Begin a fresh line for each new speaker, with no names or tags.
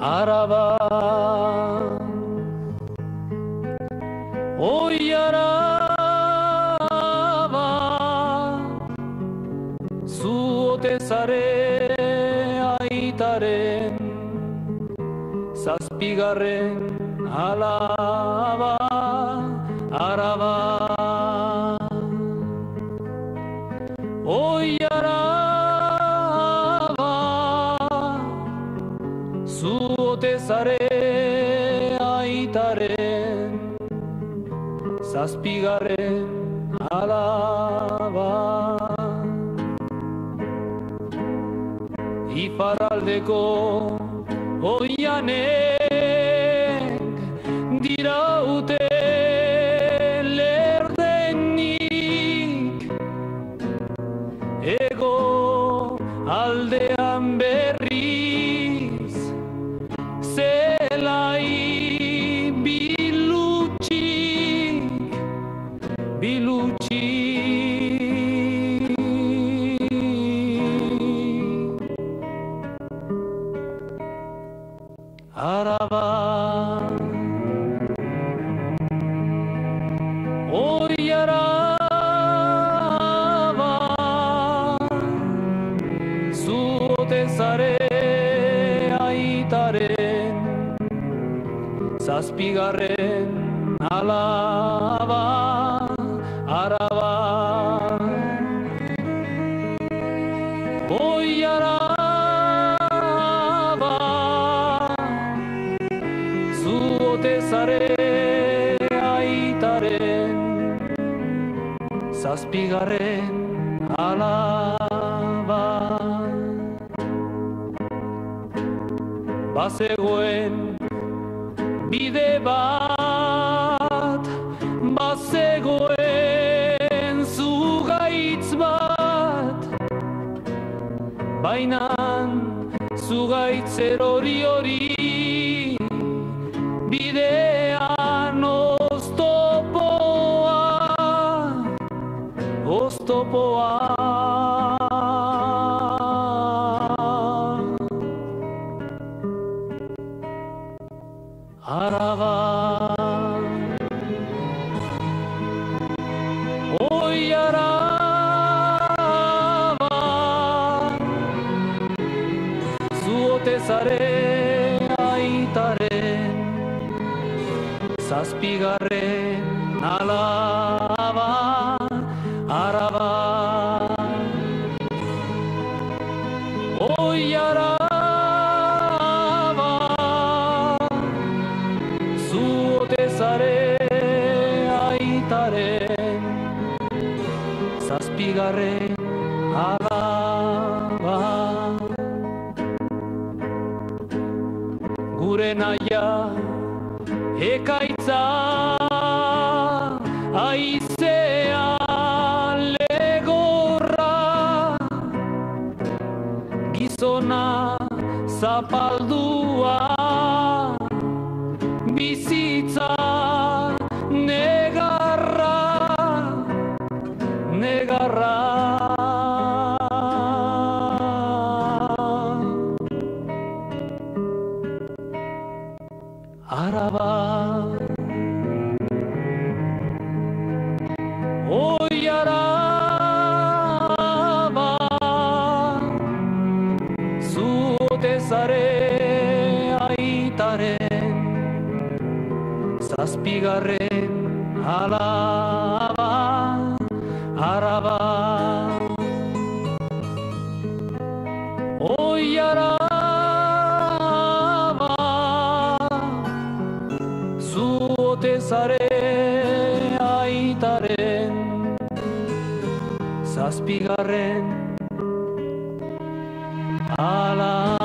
araba oi araba zu ote zare aitaren zazpigarren alaba araba oi araba zu ote zare aitaren zazpigarren alaba iparraldeko oianek diraute lerdenik ego aldean berriz zelai bilutxik araba oi araba zu ote zare aitaren zazpigarren alaba araba oi araba zu ote zare aitaren zazpigarren alaba bazegoen bide bat bazegoen zugaitz bat bainan zugaitz erori hori bidean oztopoa araba oi araba zu ote zare aitaren zazpigarren alaba araba oi araba zu ote zare aitaren zazpigarren alaba gure naia ekaitza aizea legorra gizona zapaldua bizitza negarra araba oi araba zu ote zare aitaren zazpigarren alaba araba oi araba zu ote zare aitaren zazpigarren alaba